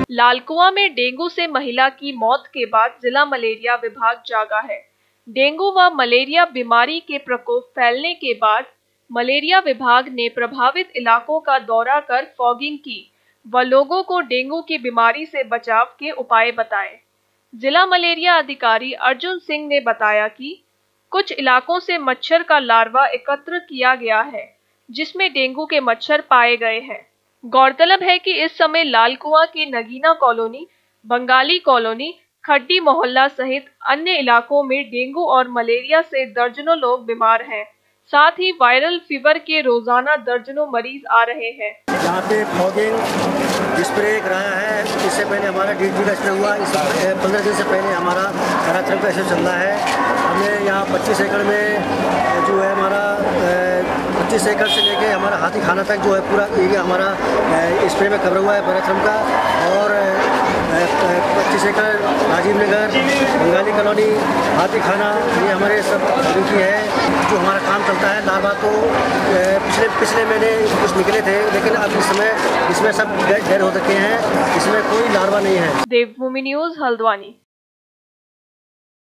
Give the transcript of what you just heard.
लालकुआं में डेंगू से महिला की मौत के बाद जिला मलेरिया विभाग जागा है। डेंगू व मलेरिया बीमारी के प्रकोप फैलने के बाद मलेरिया विभाग ने प्रभावित इलाकों का दौरा कर फॉगिंग की व लोगों को डेंगू की बीमारी से बचाव के उपाय बताए। जिला मलेरिया अधिकारी अर्जुन सिंह ने बताया कि कुछ इलाकों से मच्छर का लार्वा एकत्र किया गया है, जिसमें डेंगू के मच्छर पाए गए हैं। गौरतलब है कि इस समय लालकुआं की नगीना कॉलोनी, बंगाली कॉलोनी, खड्डी मोहल्ला सहित अन्य इलाकों में डेंगू और मलेरिया से दर्जनों लोग बीमार हैं। साथ ही वायरल फीवर के रोजाना दर्जनों मरीज आ रहे हैं। यहाँ पे फॉगिंग स्प्रे कराया है। इससे पहले हमारा DDT का स्प्रे हुआ। इस 15 दिन से पहले हमारा कार्यक्रम का स्प्रे चल रहा है। हमने यहाँ 25 एकड़ में जो है हमारा 25 एकड़ से लेके हमारा हाथी खाना तक जो है पूरा एरिया हमारा स्प्रे में कवर हुआ है कार्यक्रम का। और 25 एकड़ राजीव नगर, बंगाली कॉलोनी, हाथी खाना, ये हमारे सब की है जो हमारा काम चलता है। लार्वा तो पिछले महीने कुछ निकले थे, लेकिन अब इस समय इसमें सब डेड हो चुके हैं। इसमें कोई लार्वा नहीं है। देवभूमि न्यूज़, हल्द्वानी।